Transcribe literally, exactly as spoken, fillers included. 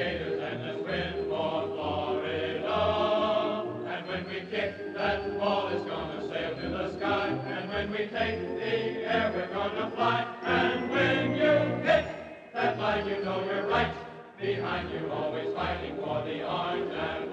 Gators, and let's win for Florida. And when we kick, that ball is gonna sail to the sky. And when we take the air, we're gonna fly. And when you hit that line, you know you're right. Behind you, always fighting for the orange and